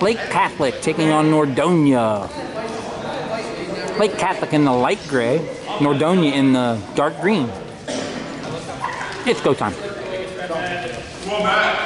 Lake Catholic taking on Nordonia. Lake Catholic in the light gray, Nordonia in the dark green. It's go time. Come on, Matt.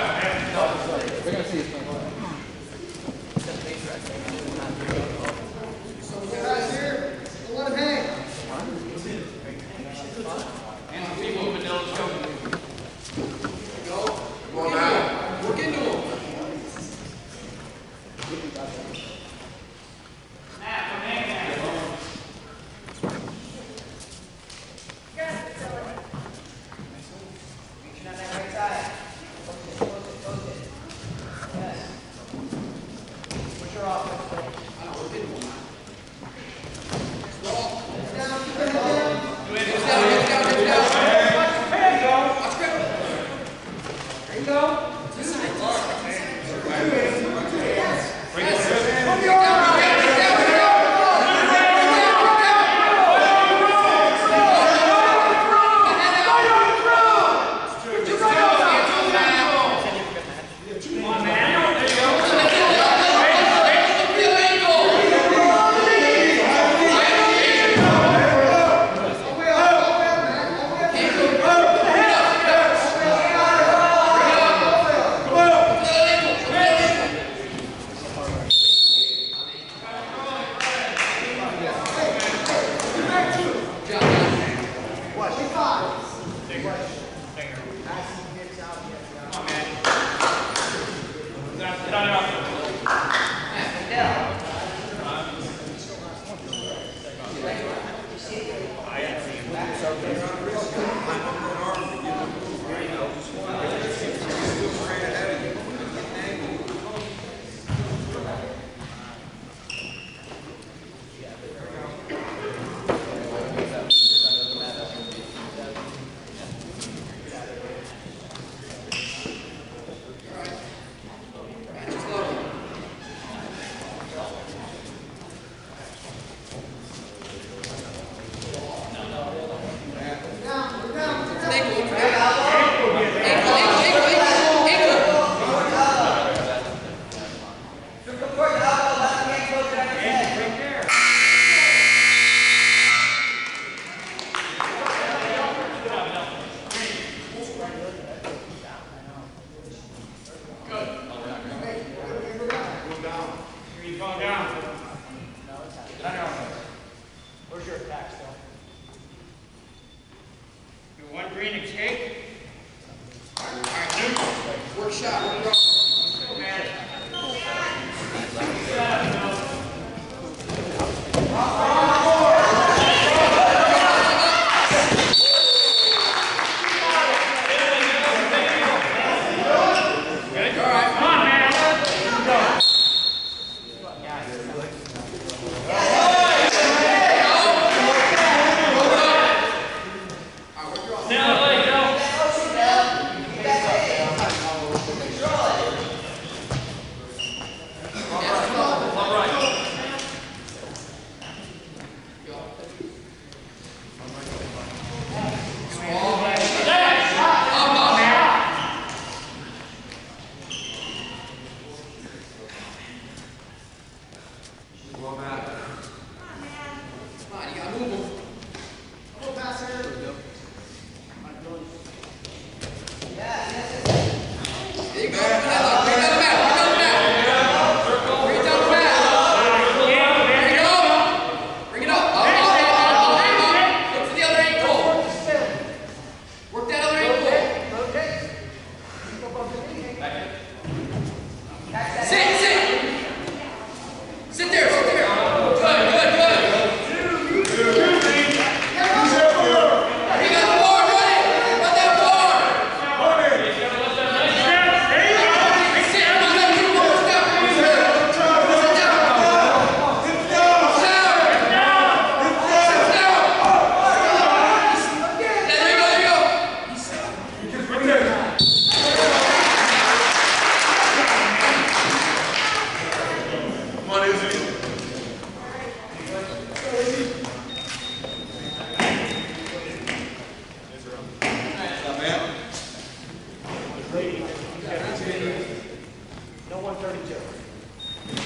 No 132.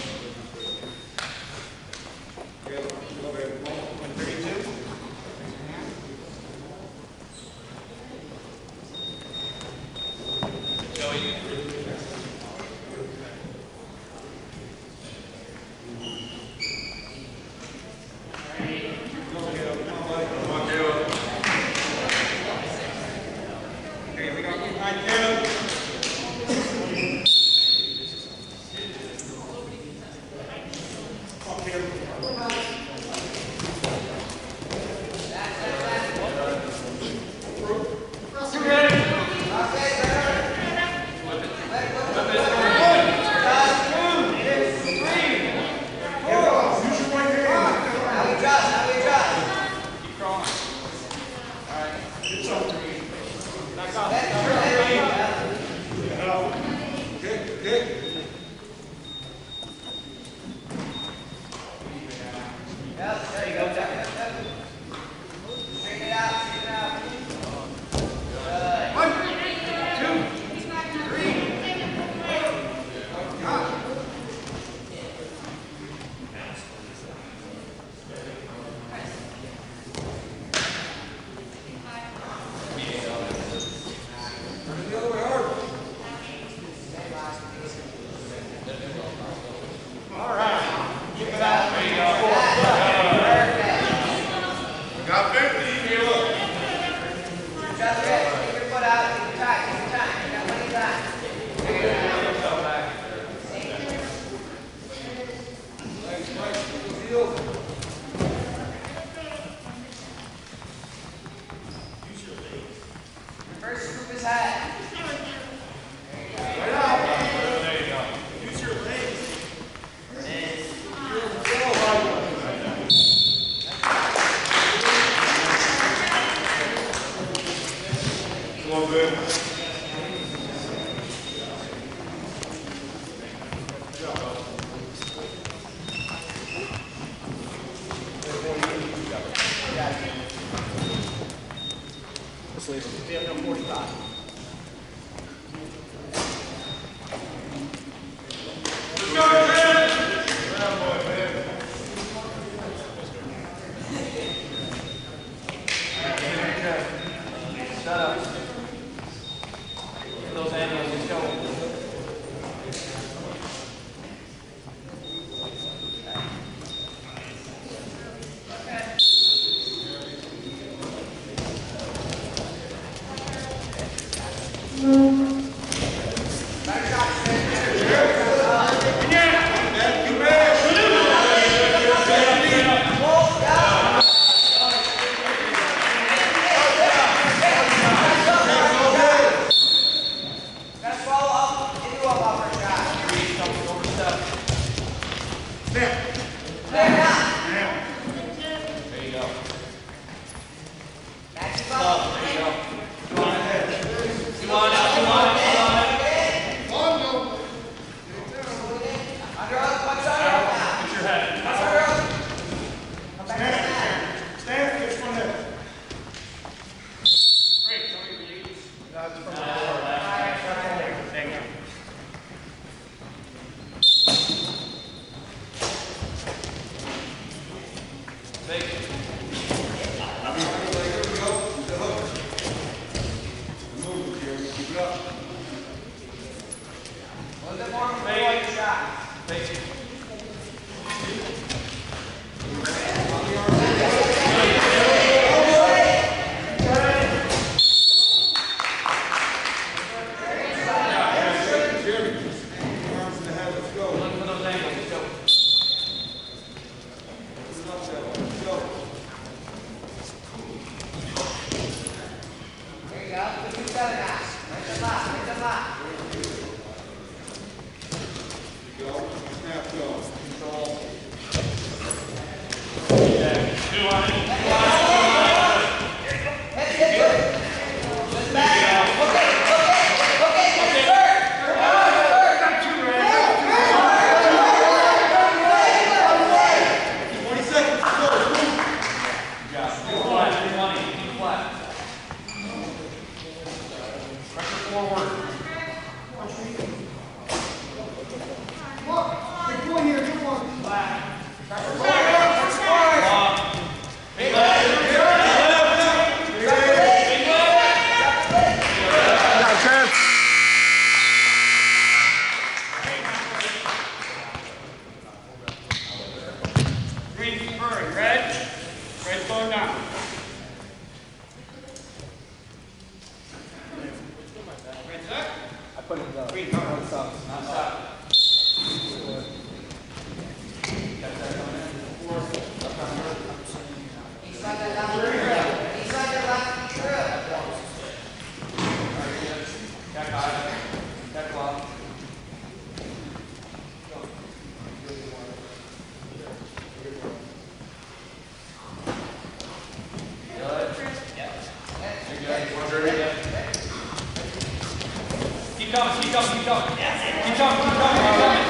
Keep coming. Keep coming. Keep coming. Keep coming.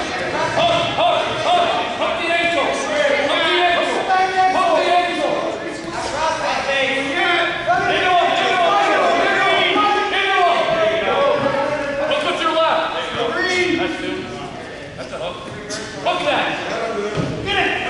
Hook the ankle. Hook the ankle. Hook the ankle. Hook with your left. That's a hook. Hook that. Get it.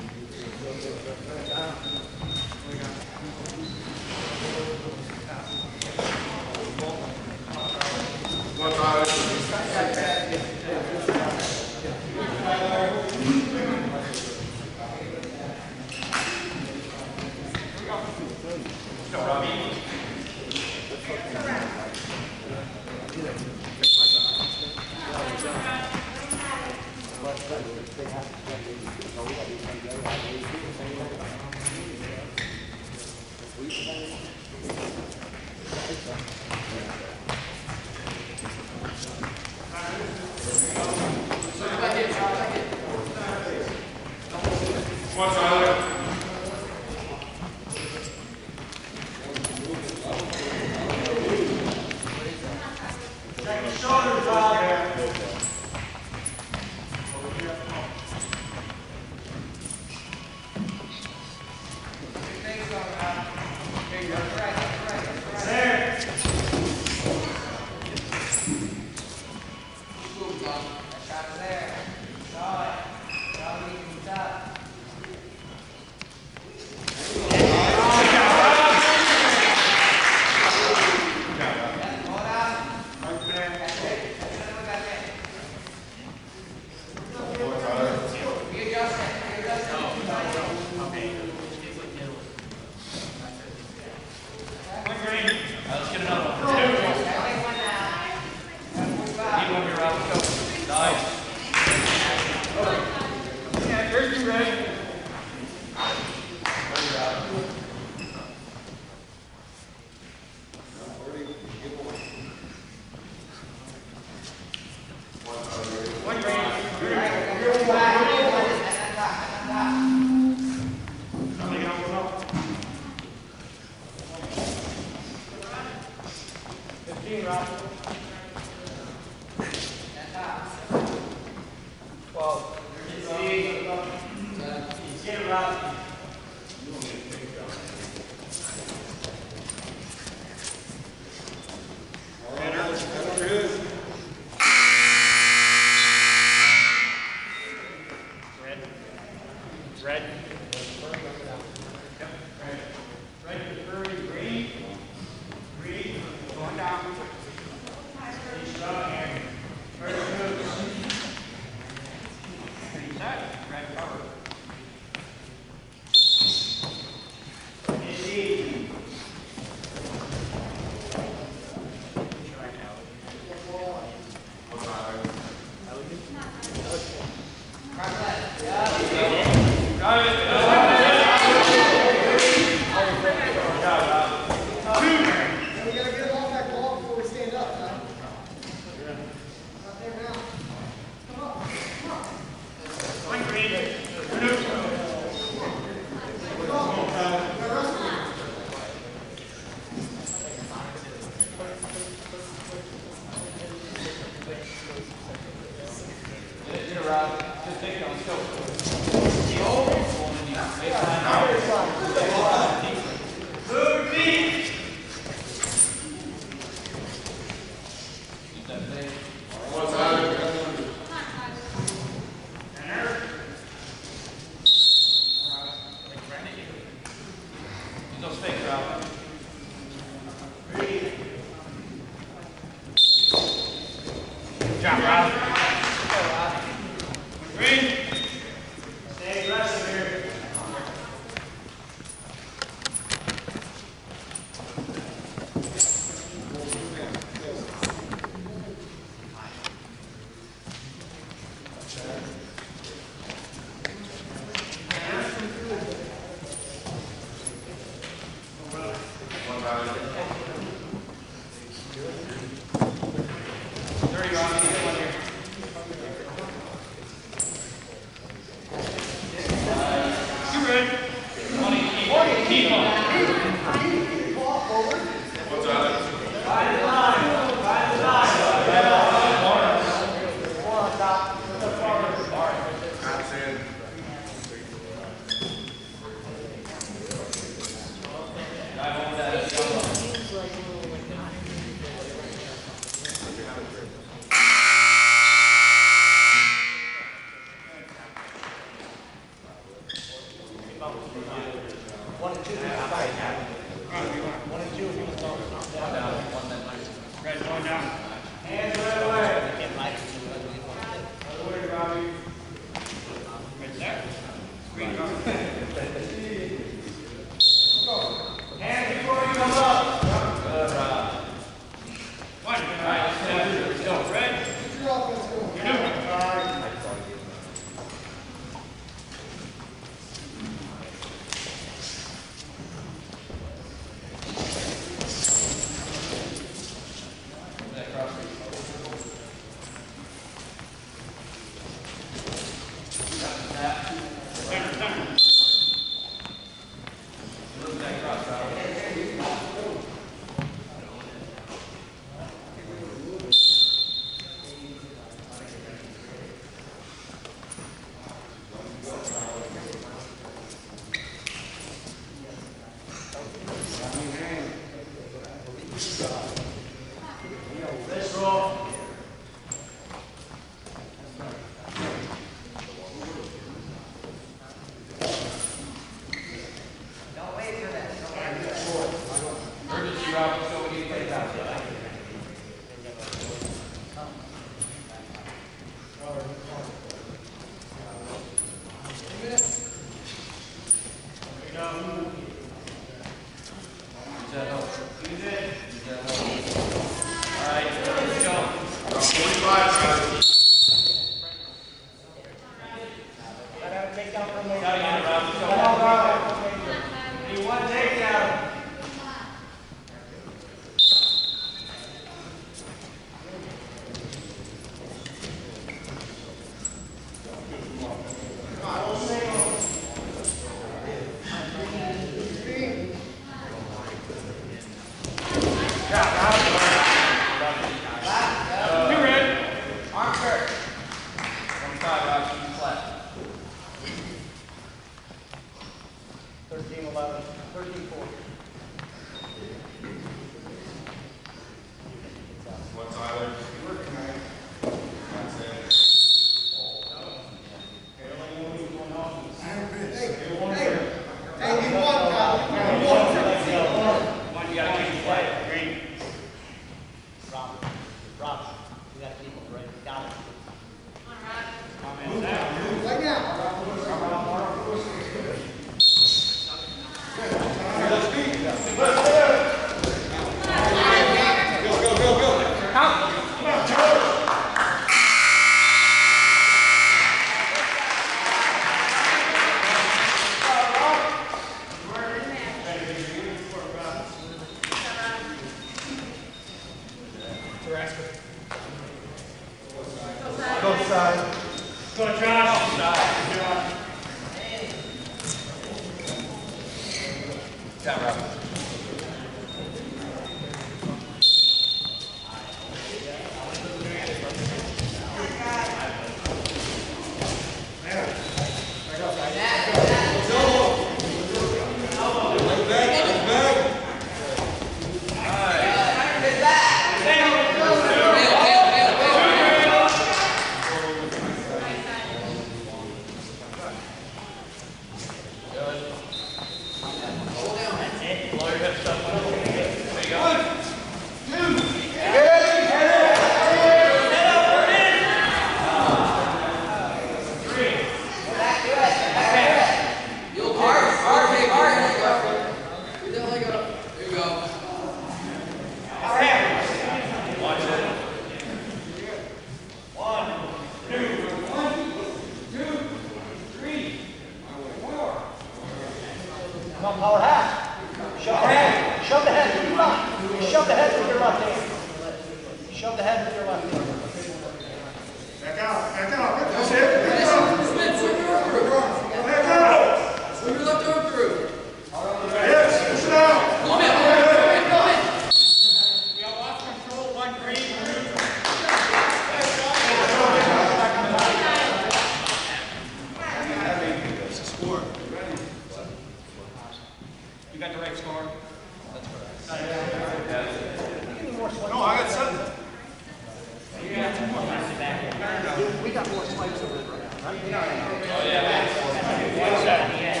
we got more swipes over there right now, right? Oh, yeah.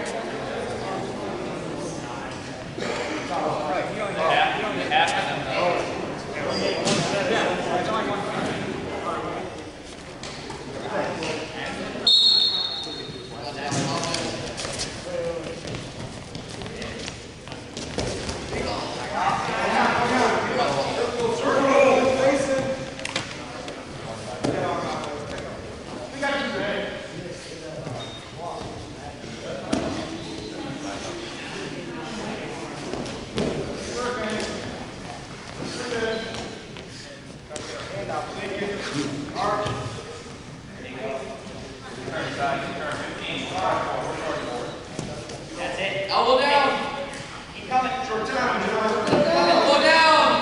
That's it. Elbow down. Keep coming. Short time. Elbow down.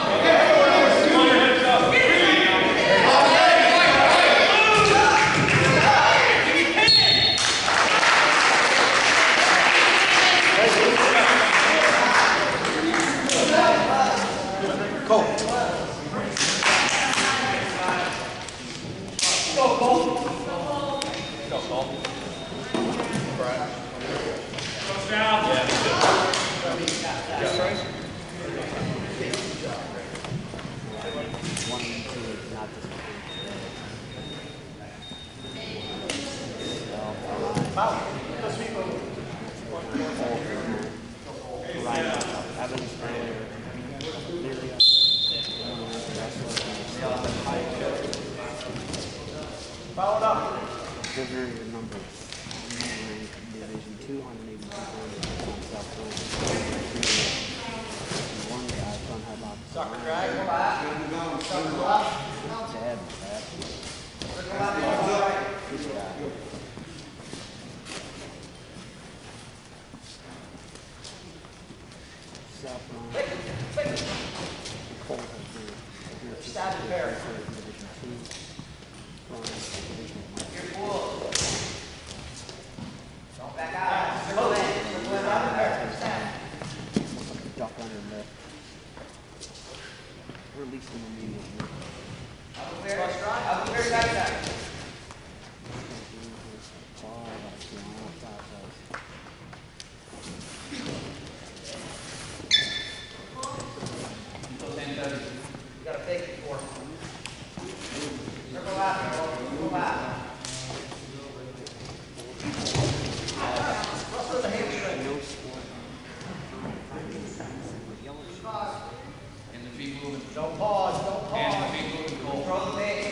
Follow it up. Figure your numbers. Division 2, 182 pounds, South one guy from High Sucker drag. Sucker left. Dad, Circle left. this guy. South line. Cole has Stab and parry. Division 2. Division 1. Don't back out. Circle in. Circle in. Stab and parry. Stab. Looks like a duck underneath. Release them immediately. Up clear. Up clear. Side side. You gotta fake it for him. Circle out. Circle out. What's with the hamstring? And the feet moving. Don't pause. Don't And the pause. feet moving. Cool. Throw the bait.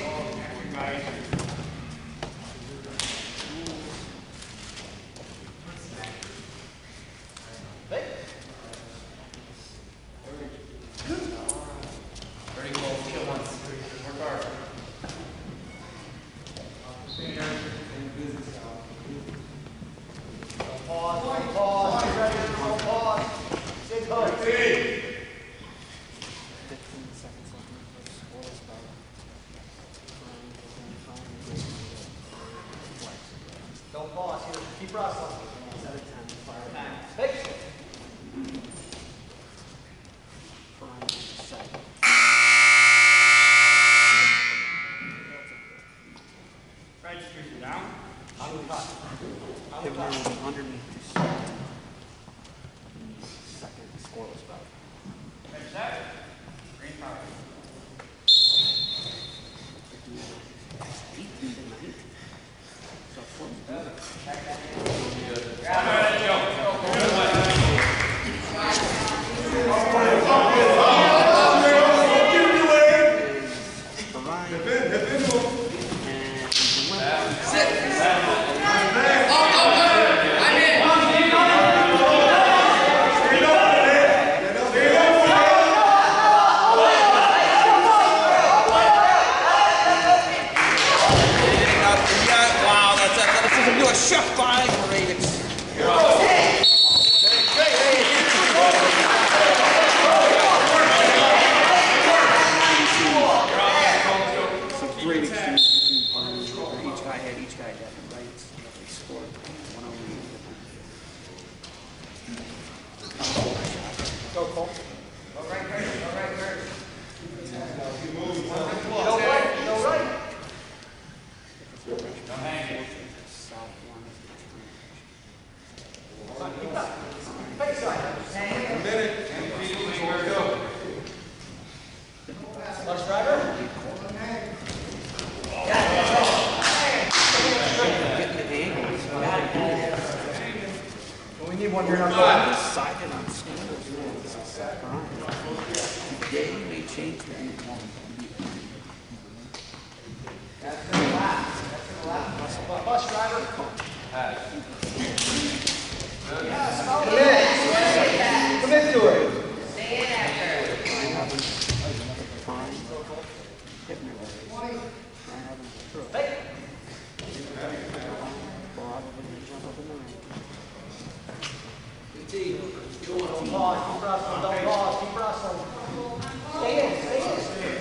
Fake. Very cool. Kill once. Work hard. Don't pause. Don't pause. Get ready. Don't pause. Sig hook. 15 seconds left. Score is about Don't pause. Here. Keep wrestling. 7 out of 10. Fire. Fake. 5 seconds. Right, street down. Undercut. Hit Undercut. him underneath to start. Second scoreless bout. Right, set. Green power. 18 to 9. So 4. Wow, that's a new chef by Radix. So great exchange between each guy had rights. They scored 108. Go, Cole. Go right, Curtis. Go right, Curtis. Go right. Go right. you're not Decided on standards rules. Today may change the game. bus driver. Commit to it. Don't pause, keep wrestling, don't pause, keep wrestling. Stay in, stay in.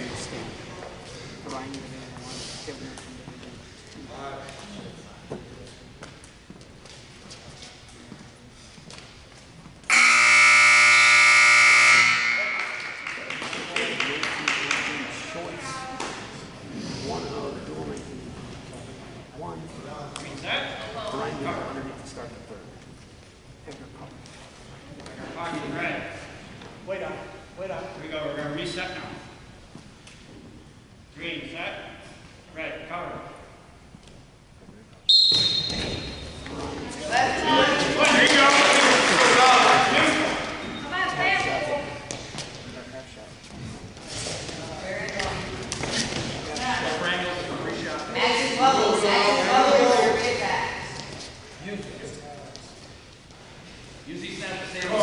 Wait up. Here we go. We're going to reset now. Green, set. Red, cover. There you go. Use these snaps to stay on.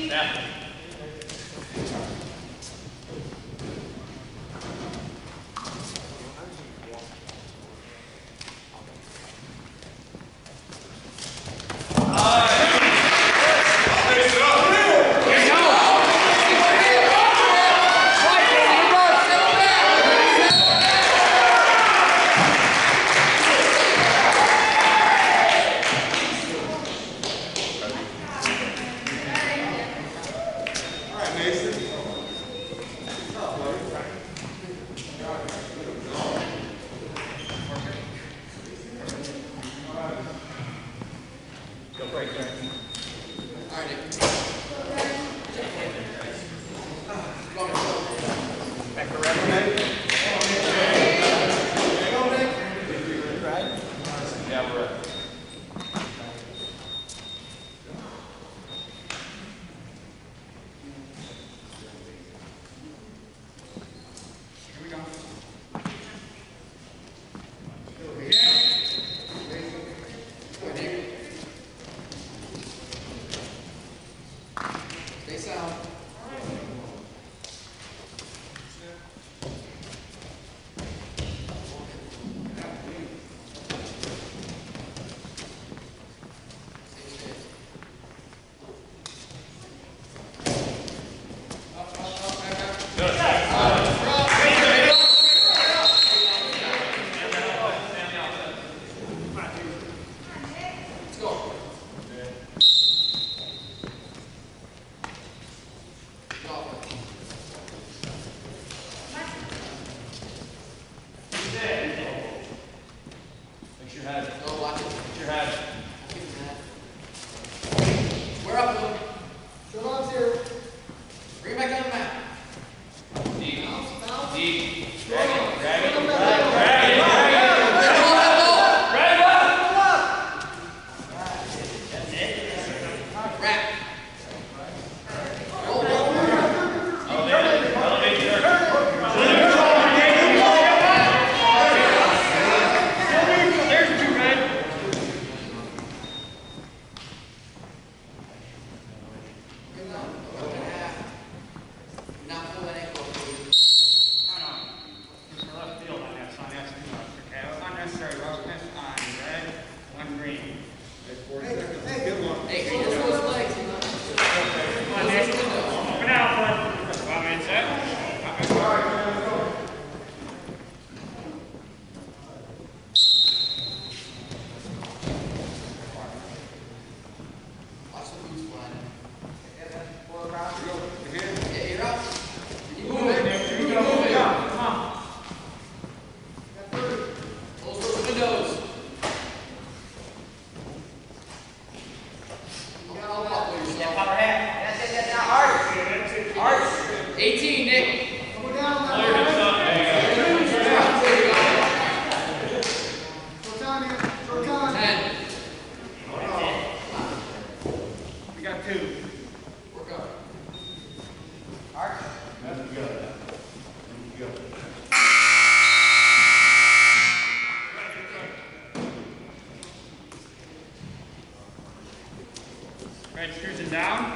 Red screws it down.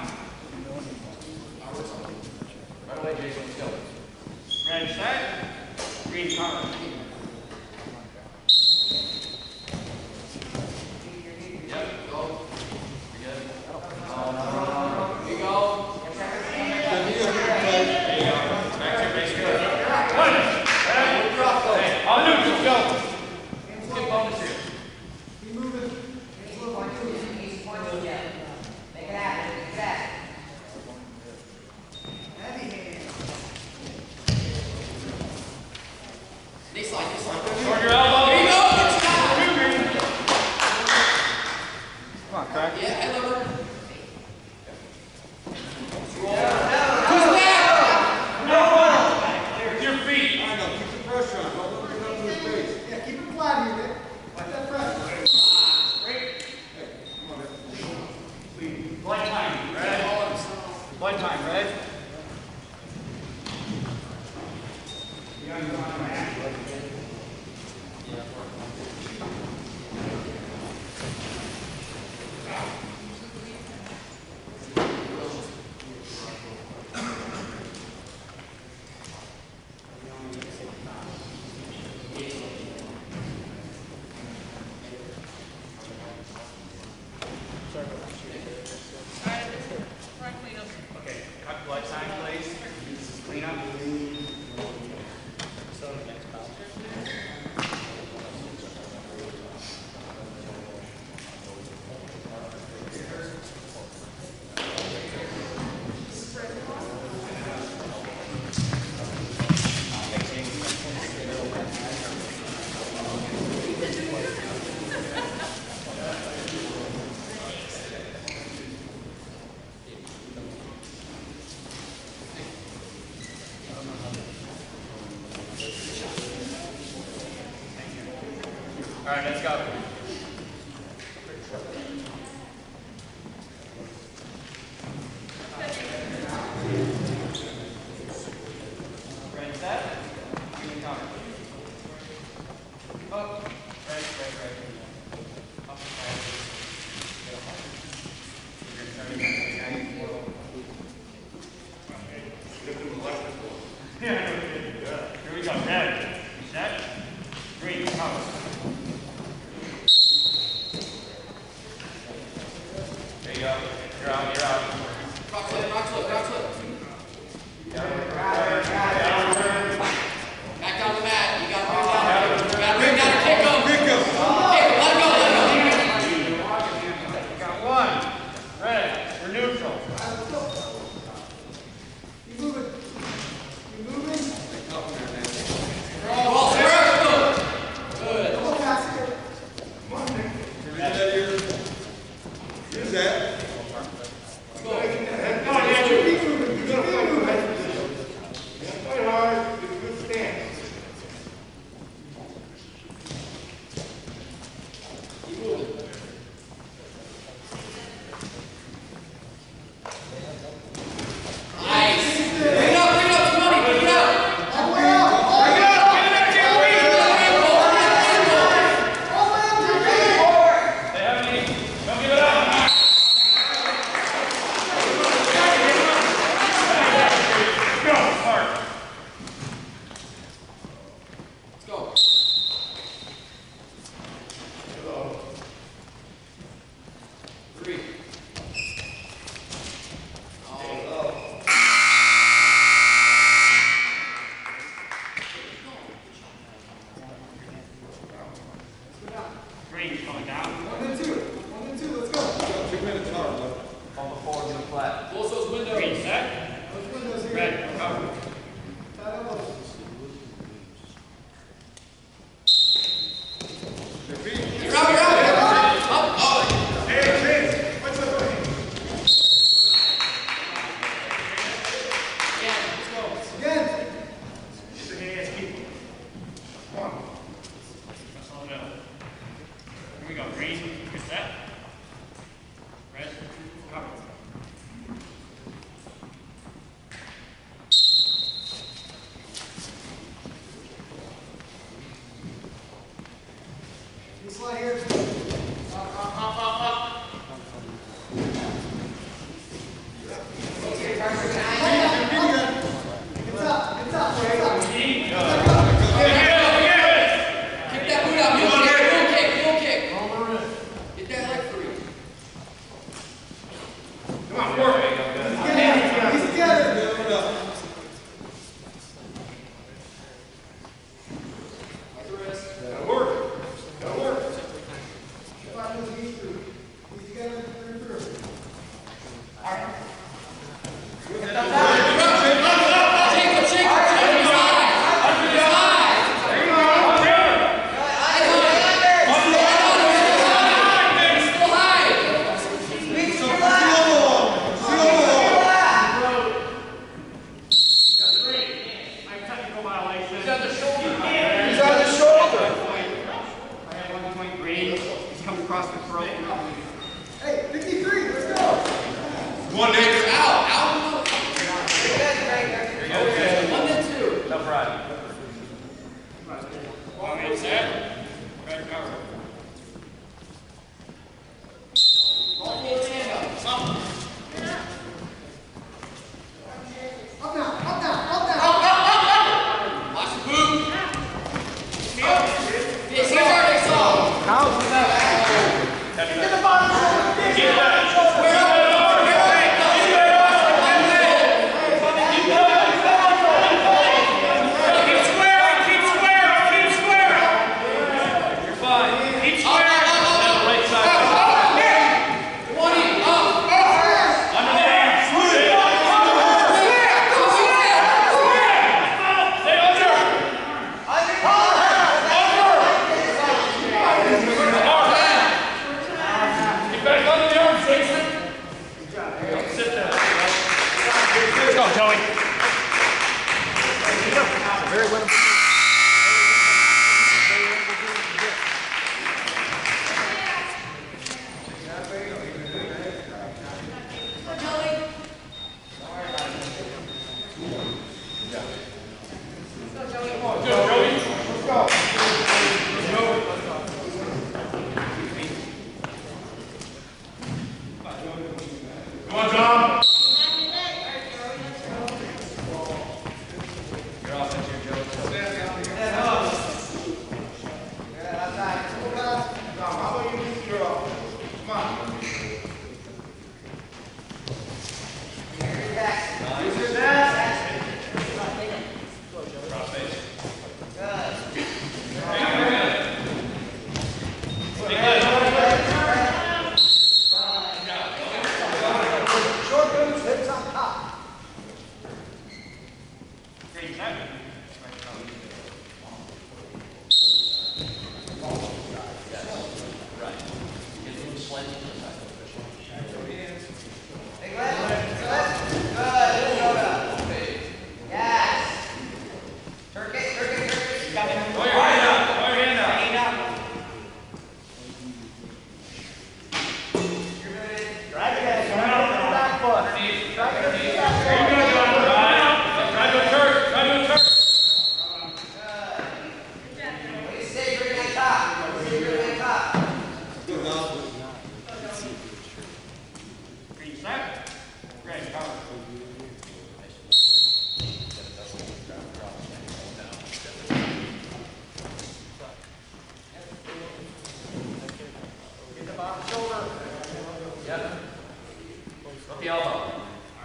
Right away, Jason, let's go. Red set. Green cover. Yep, go. We good? Here you go. There you go. Back to your base good. Hey, I'll do it. Let's go. Let's get bonus here. Make it happen. Make it happen. Knee slide, knee slide. Short your elbow. There you go. Good shot. Come on, crack. Yeah, head over. With your feet. I know, keep the pressure on. Don't look it up to his face. Yeah, keep it flat here, Nick. Like that pressure. Blind time. Red. Blind time. Red. right, let's go. Ready, set. Green cover. Up. Right. Up and fire. Here we go. Ready. Set. Green cover. There you go. You're out. Rock flip. Back down the mat. You gotta bring down. Kick him. Let go. Got one. Red. We're neutral. Keep moving. Ball square. Good. Come on, pass here. Use that. Keep moving. You gotta keep moving. Play hard. Get a good stance. Nice. Bring it up, Tony. Bring it up. All the way up. All the way up. They have any. Don't give it up. Go. Hard. Let's go. Three. Green coming down. 1 and 2. Let's go. 2 minutes hard, left. Bump forward to the flat. Close those windows. Green set. Those windows here. Red. Cover. Tight elbows. You're out. Up. Oh. Hey, Vince, what's up? Again. Let's go. Again. Get the hands, keep them. Come on. That's all middle. Here we go. Green. Get that. Red. Cover. You slide here. It's up. Kick that boot out. Mule kick. Get that leg free. Come on, work. He's together. Like the wrist. That'll work. Five minutes each through. He's together through. Shake him. He's high. Still high. Technical violation. He's on the shoulder. I have 1 point green. He's coming across the throat. Hey, 53. Let's go. One day. You're out. 1 and 2. Tough ride. Long hand set. Red cover. Ball full stand up. Up now. Watch the boot. This is our next song. Get that. Come on, Tom. You're off at your Joe. Good, outside. Tom, how about you use your, come on. Use your back. Use your back. Short boots, hips on top. Green, seven. Big left, big left. Good, Yoda. Yes. Turkey, turkey, turkey. Throw your hand up. Throw your hand up. Hand up. You're good. Drag it in. Back foot. Underneath. Drag it in. There you go, John. Right. Try to a turn. Try to a turn. Please stay pretty on top. Stay pretty on top. Green, seven. Great, cover. Get the bottom shoulder. Up the elbow.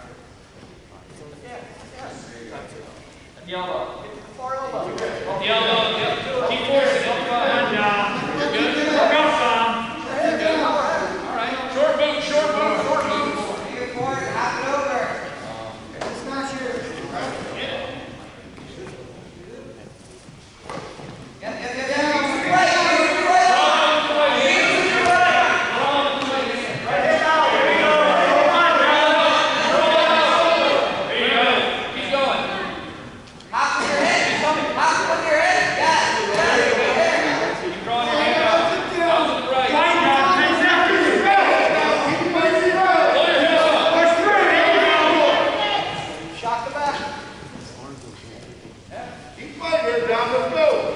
Yes, yes. At the elbow. Far elbow. At the elbow. Yep. Keep forcing it. Come on, John. You're good. Work out, Tom. All right. Short boot, short boot, short boot. Take it forward, half it over. It's not here. Yep. Use your right, use your right. Use your right. There you go. Keep going. Hop with your head. Hop with your head. Yes. Yes. Keep drawing your hand out. Out to the right. Pull your hips up. Shock the back. Keep fighting her down, let's go.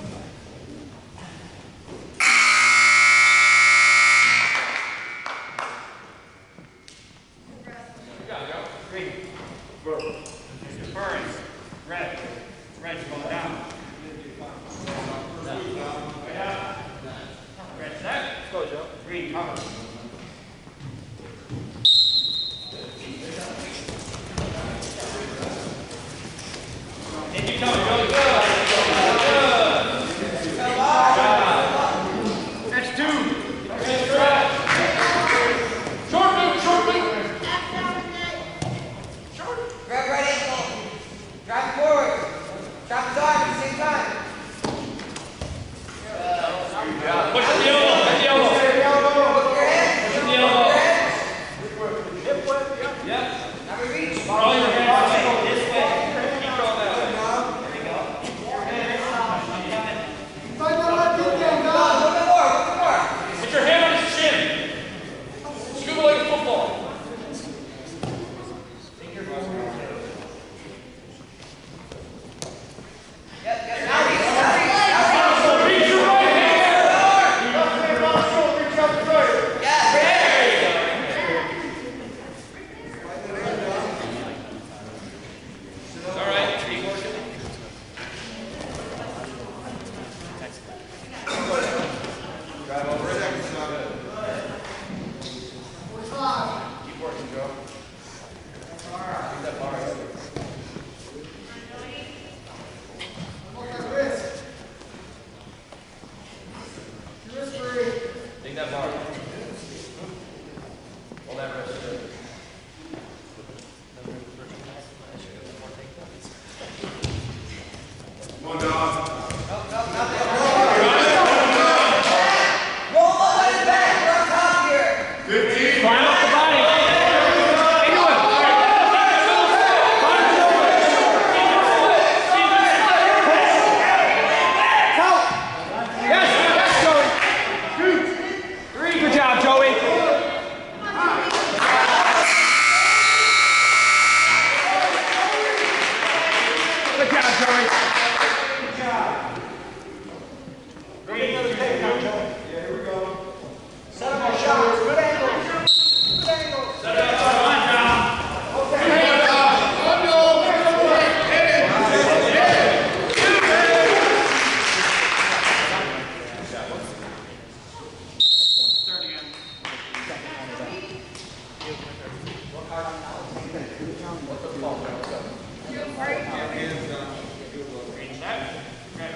Green. Burns. Red. Red's going down. Red set. Let's go, Joe. Green cover. And you coming really good. Good. That's two. That's correct. Short boot, short boot. Grab right ankle. Drive forward. Drop his arm at the same time. Push the elbow, hit the elbow. Look your head. Push the elbow. Hip width. Yep. Now we reach. Draw your hand this way. Keep going that way. Find that left hip down, No, a dog. little bit more, a little bit more. Put your hand on his chin. Scoop it like a football. Yep, yep. Now reach, now reach, now reach. Reach your right hand. Reach out the right. Yes, Range that. Okay.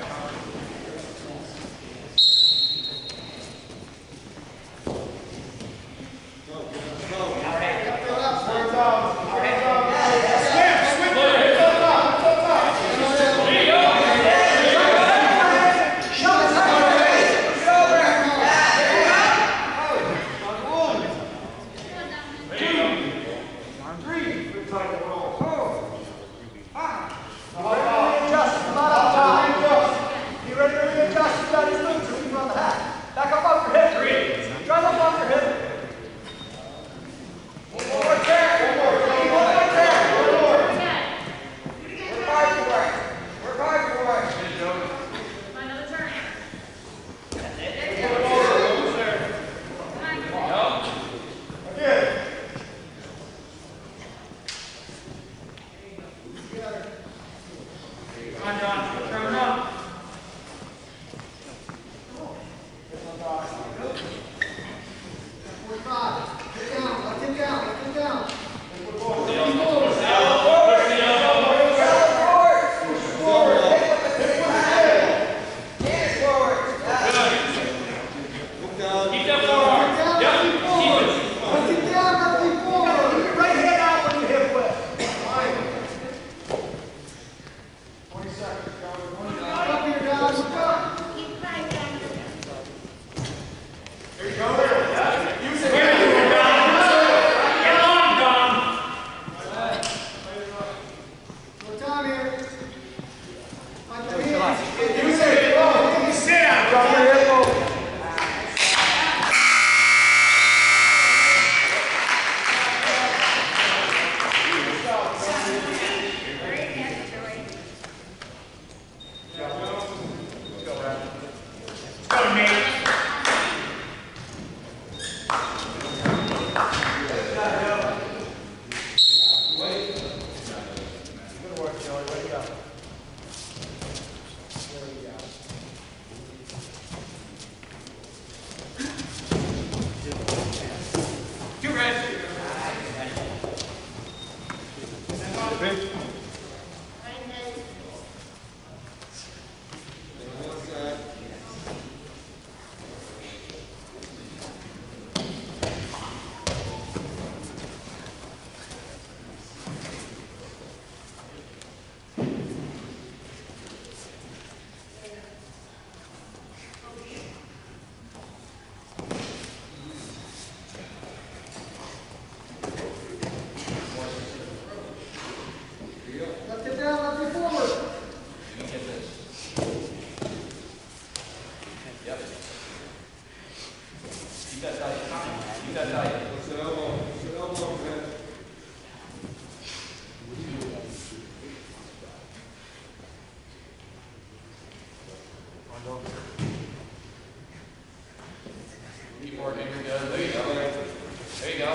Keep working, here we go. There you go. There you go.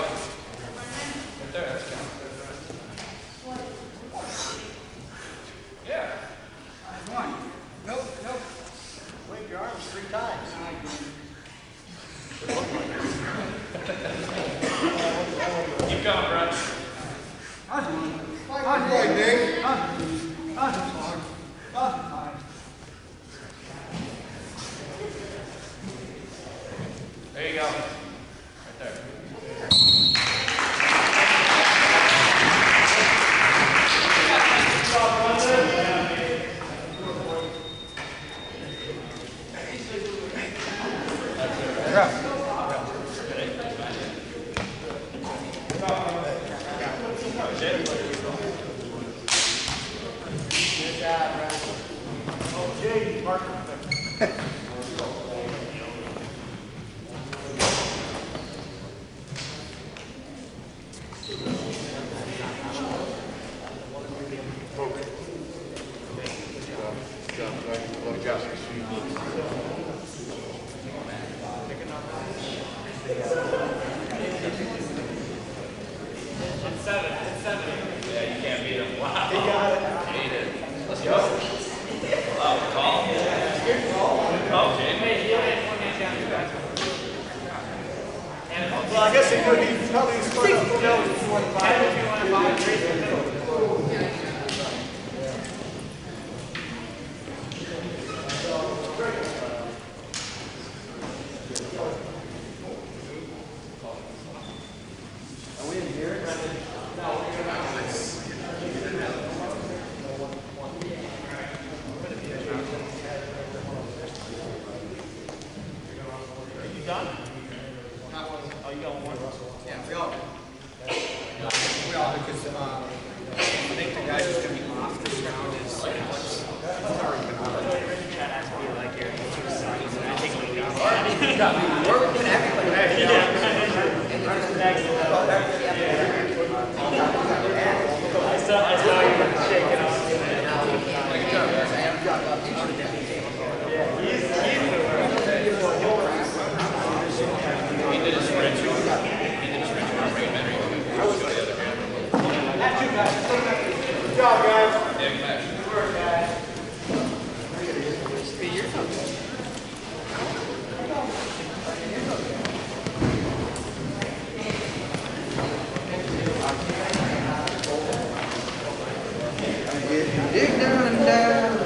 Right there, that's good. Yeah. One. Nope, nope. Wave your arms 3 times. Keep going, Brett. There you go. Right there. Yeah, you can't beat him. Wow. He got it. He did. Let's go. Wow, call. Oh, Jamie. Well, I guess it could be probably scored up 4 if you want to buy because I think the guy who's going to be off this round is Alex. He's already been on. We're with everybody. I saw you shaking off. He did a stretch. He did a stretch on documentary. I would go to the other hand. Good job, guys. Yeah, exactly. Dig down and down.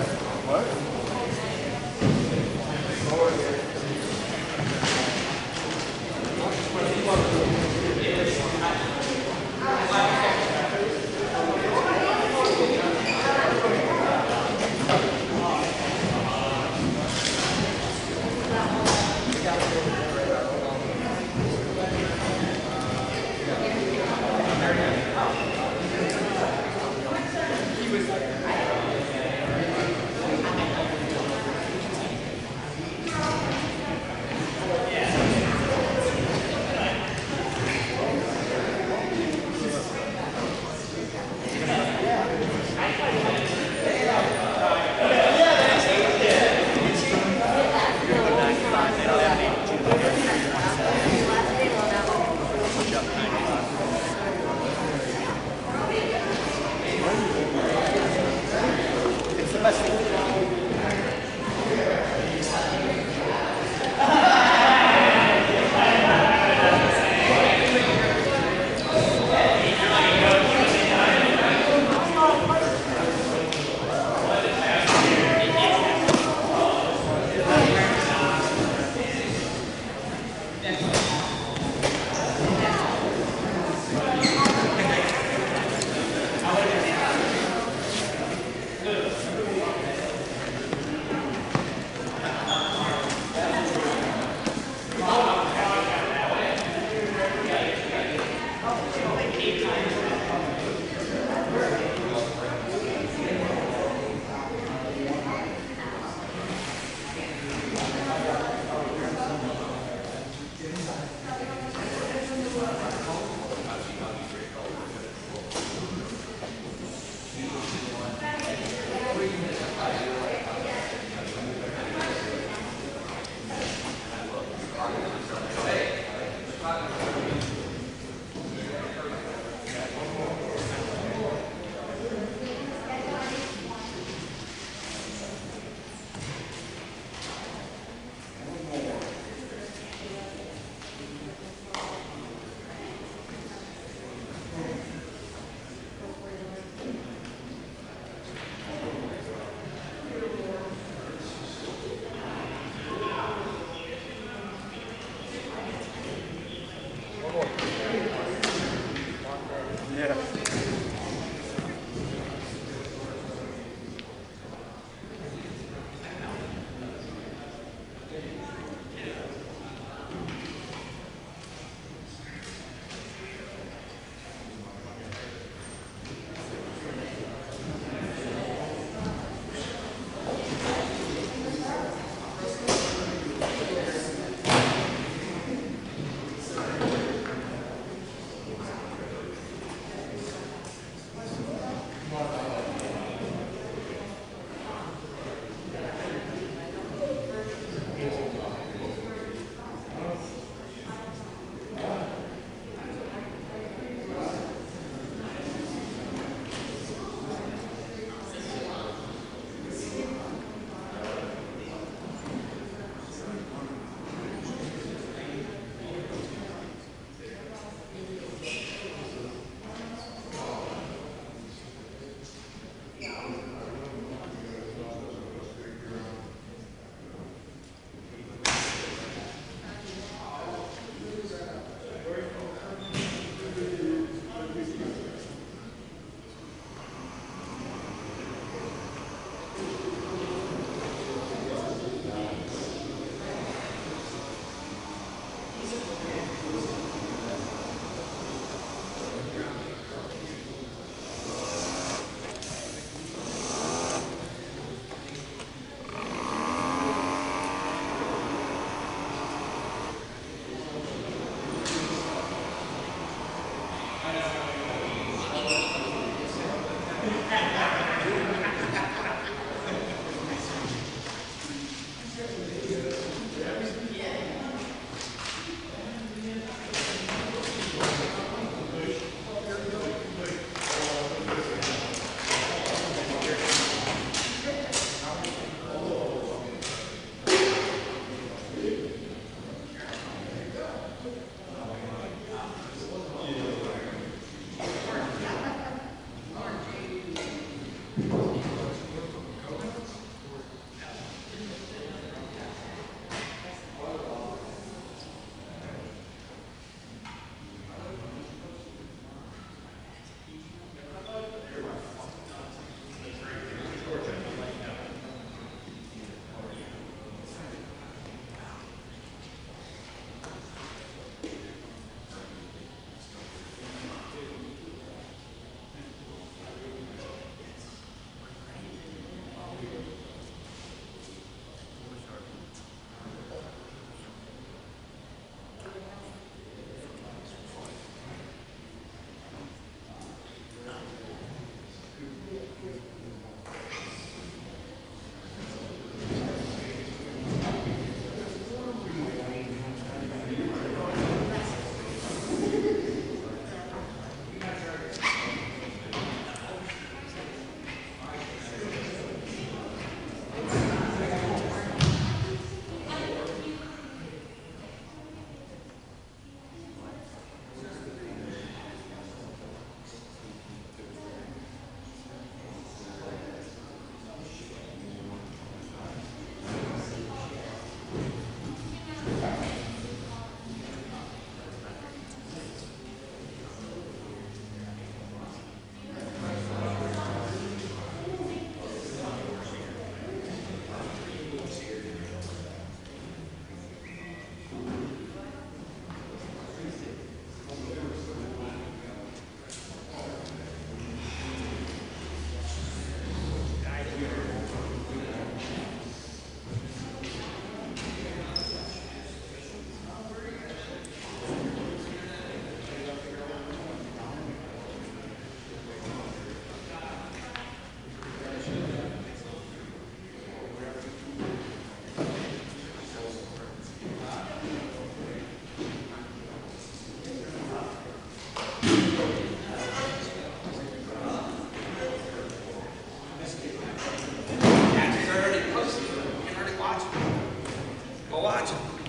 Go watch him.